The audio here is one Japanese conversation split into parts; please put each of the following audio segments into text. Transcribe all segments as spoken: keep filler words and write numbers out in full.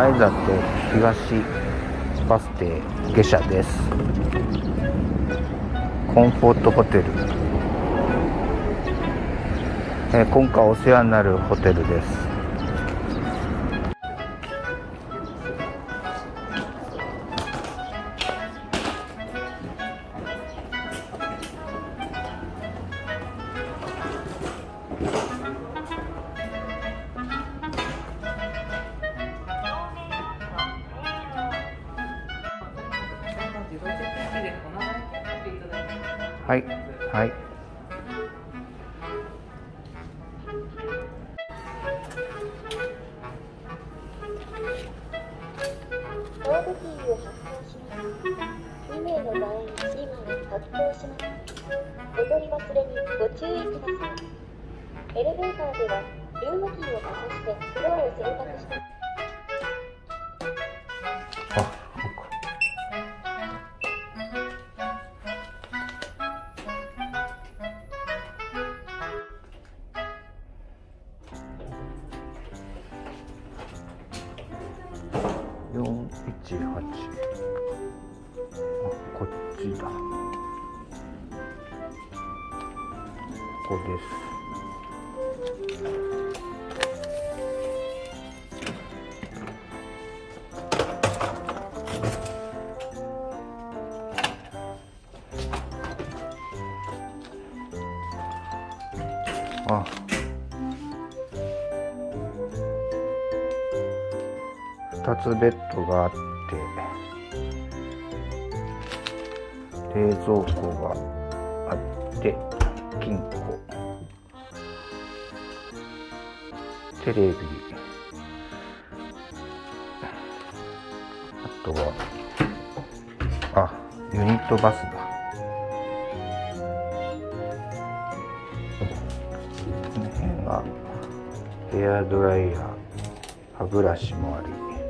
前里東バス停下車です。コンフォートホテル、えー、今回お世話になるホテルです。はいはい。 コードキーを発行します。に名の場合、今発行します。お取り忘れにご注意ください。エレベーターでは、ルームキーをかざしてフロアを選択して。 あ、そうか。よんいちはち、あ、こっちだ。ここです。あ、ふたつベッドがあって、冷蔵庫があって、金庫、テレビ、あとは、あ、ユニットバスだ。この辺がヘアドライヤー、歯ブラシもあり、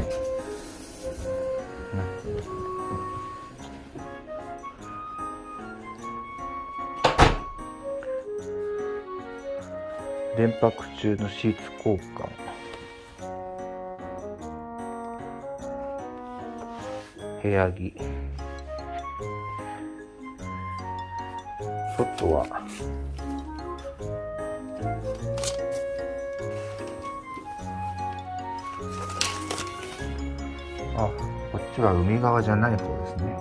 連泊中のシーツ交換、部屋着、外はあ、こっちは海側じゃない方ですね。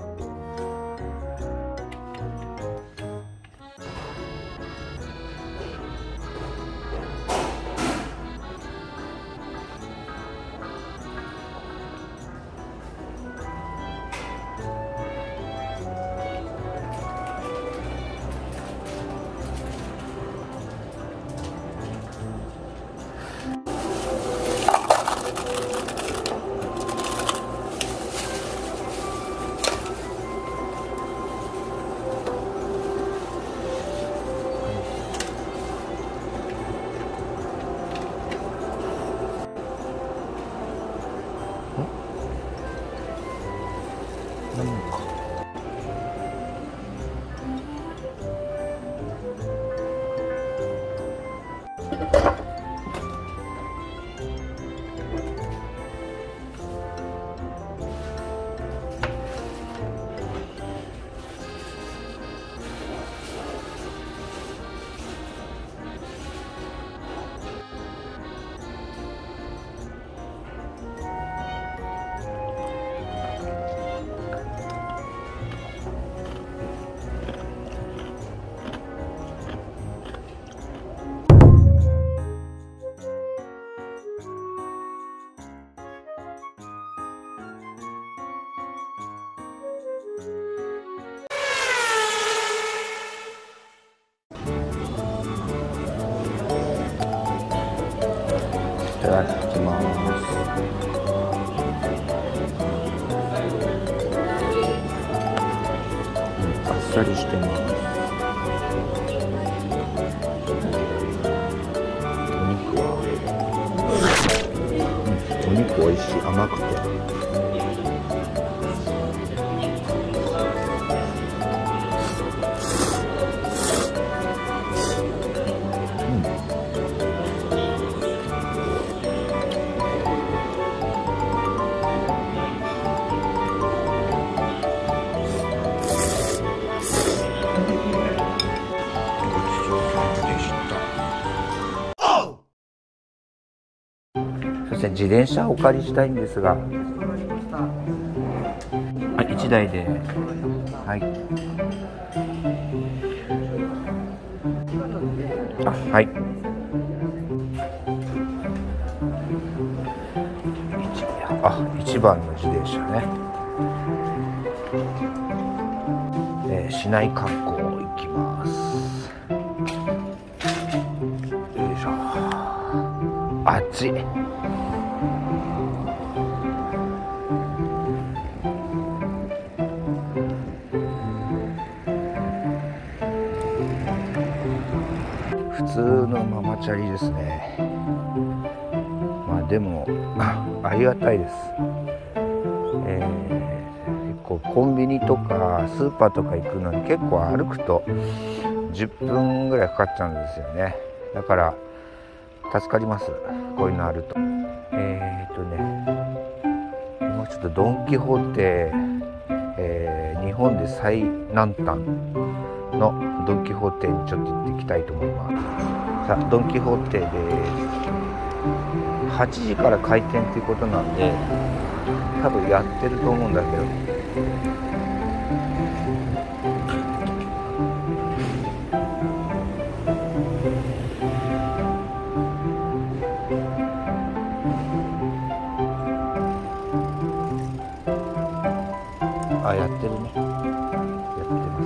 なんかいただきます。あっさりしてます。お肉は、うん、お肉おいしい、甘くて。 せん、自転車お借りしたいんですが。はい、いちだいで。はい。あ、はい。あ、いちばんの自転車ね。えー、市内観光行きます。よいしょ。暑い。普通のママチャリですね。まあでもありがたいです。えー、結構コンビニとかスーパーとか行くのに結構歩くとじゅっぷんぐらいかかっちゃうんですよね。だから助かります、こういうのあると。えーとねもうちょっとドン・キホーテ、えー、日本で最南端のドン・キホーテにちょっと行っていきたいと思います。さあ、ドン・キホーテです。はちじから開店ということなんで多分やってると思うんだけど、あ、やってるね。やってます。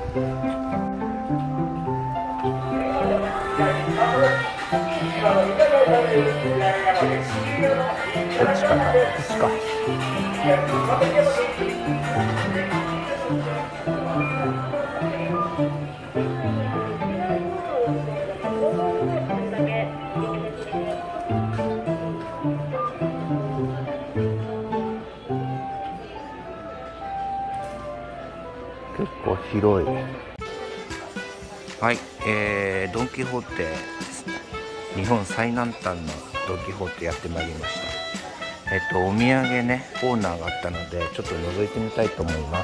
こっちかな、こっちか。結構広い。はい、えー、ドン・キホーテですね。日本最南端のドン・キホーテやってまいりました。えっとお土産ねコーナーがあったのでちょっと覗いてみたいと思います。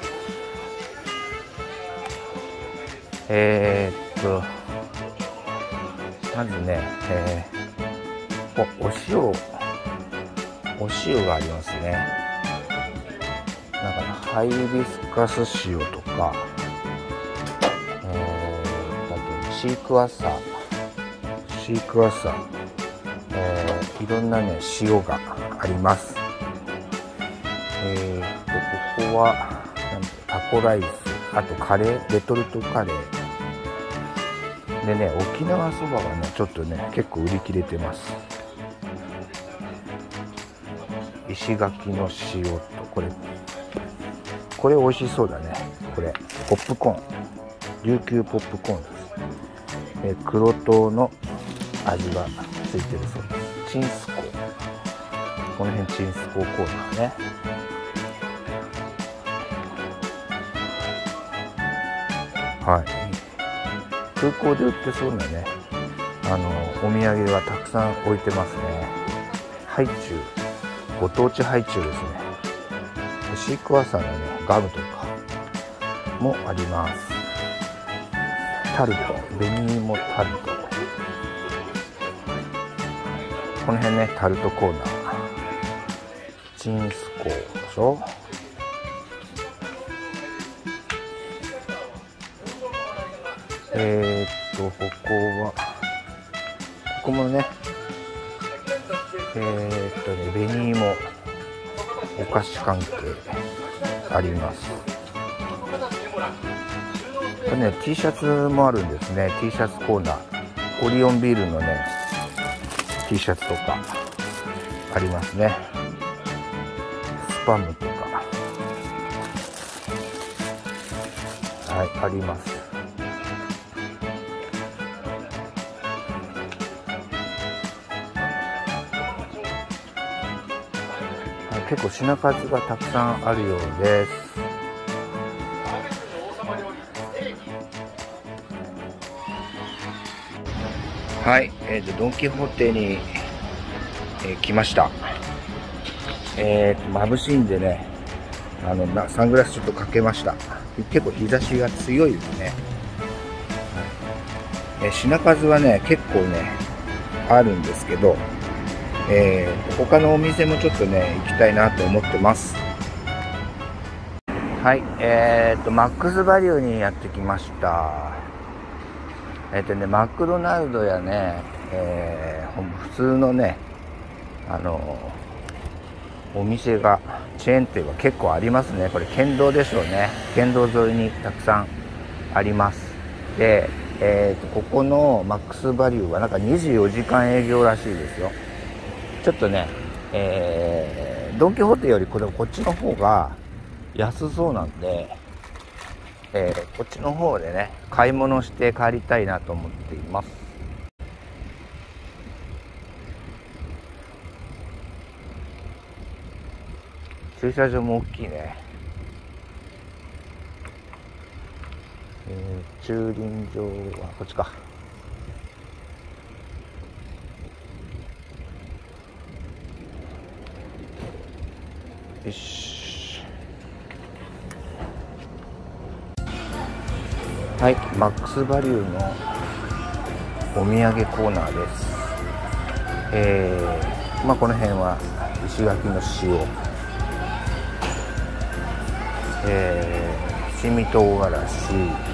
えー、っとまずね、えー、お, お塩お塩がありますね。なんかハイビスカス塩とか、えー、だとシークワーサーシークワーサー、えー、いろんなね塩があります。えー、とここはなんタコライス、あとカレー、レトルトカレーでね、沖縄そばがねちょっとね結構売り切れてます。石垣の塩とこれこれ美味しそうだね。これポップコーン、琉球ポップコーンです。えー、黒糖の味がついてるそうです。チンスコー、この辺チンスコーコーナーね。はい、空港で売ってそうなねあのお土産がたくさん置いてますね。ハイチュウ、ご当地ハイチュウですね。シークワーサーのねガムとかもあります。タルト、紅芋タルト、この辺ねタルトコーナー、チンスコーでしょ。えー、っとここはここもねえー、っとね紅芋お菓子関係あります。これね T シャツもあるんですね。 T シャツコーナー、オリオンビールのね T シャツとかありますね。スパムとかはいあります。結構品数がたくさんあるようです。はい、えーと、ドン・キホーテに、えー、来ました。えーと、眩しいんでね、あのなサングラスちょっとかけました。結構日差しが強いですね。はい、えー、品数はね、結構ね、あるんですけど、 えー、他のお店もちょっとね行きたいなと思ってます。はい、えーとマックスバリューにやってきました。えっとねマクドナルドやね、えー、普通のねあのお店がチェーン店は結構ありますね。これ県道でしょうね。県道沿いにたくさんあります。で、えーとここのマックスバリューはなんかにじゅうよじかん営業らしいですよ。ちょっとね、えー、ドン・キホーテよりこれこっちの方が安そうなんで、えー、こっちの方でね買い物して帰りたいなと思っています。駐車場も大きいね。えー、駐輪場はこっちか。よし。はい、マックスバリューのお土産コーナーです。えー、まあこの辺は石垣の塩、えー、七味唐辛子、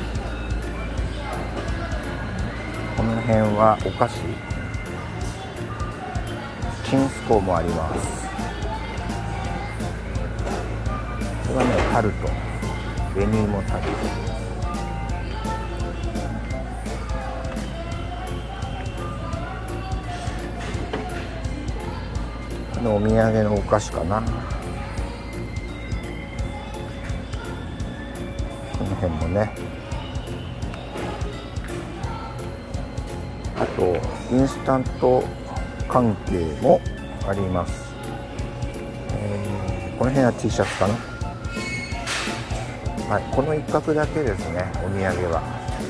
この辺はお菓子、チンスコーもあります。これはねタルト、紅芋タルト、のお土産のお菓子かな。この辺もね。あとインスタント関係もあります。えー、この辺は T シャツかな。はい、この一角だけですね、お土産は。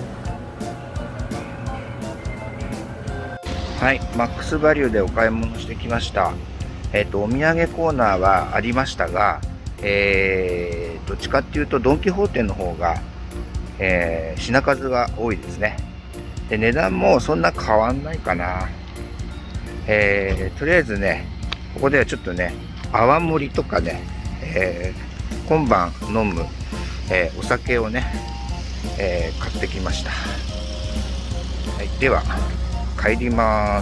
はい、マックスバリューでお買い物してきました。えっと、お土産コーナーはありましたが、えー、どっちかっていうとドン・キホーテの方が、えー、品数が多いですね。で、値段もそんな変わんないかな。えー、とりあえずね、ここではちょっとね、泡盛とかね、えー、今晩飲む、えー、お酒をね、えー、買ってきました。はい、では、帰ります。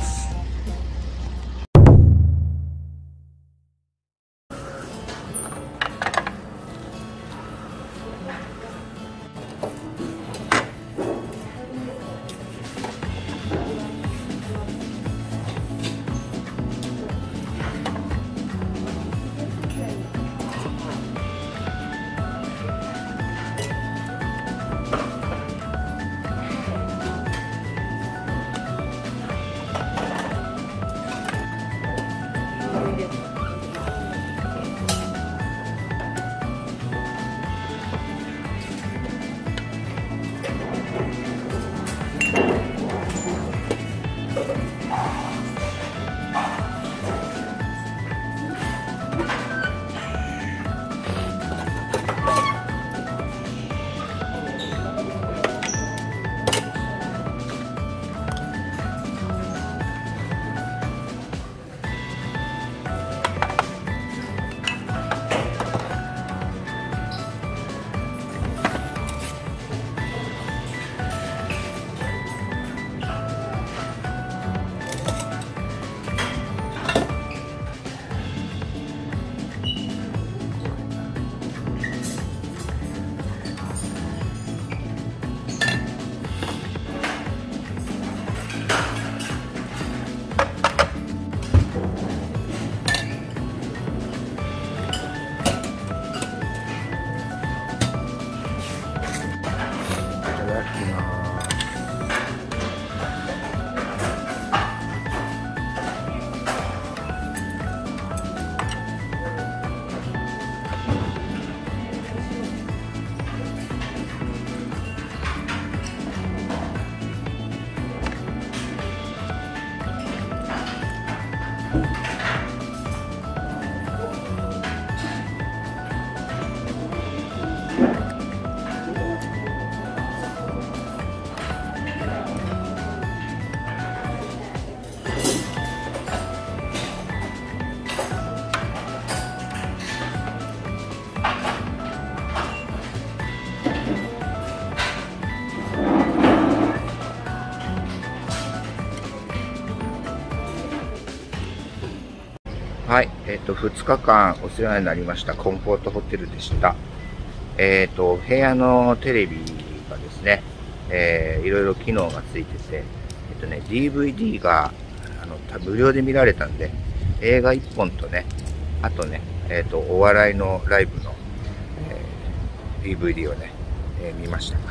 はい、えっと、ふつかかんお世話になりましたコンフォートホテルでした。えっと、部屋のテレビがですね、えー、いろいろ機能がついてて、えっとね、ディーブイディー が、あの、無料で見られたんで、映画いっぽんとね、あとね、えっと、お笑いのライブの、えー、ディーブイディー をね、えー、見ました。はい。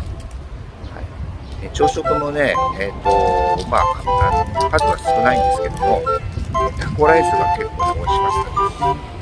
朝食もね、えっと、まあ、あの数は少ないんですけども、タコライスが結構美味しかったです。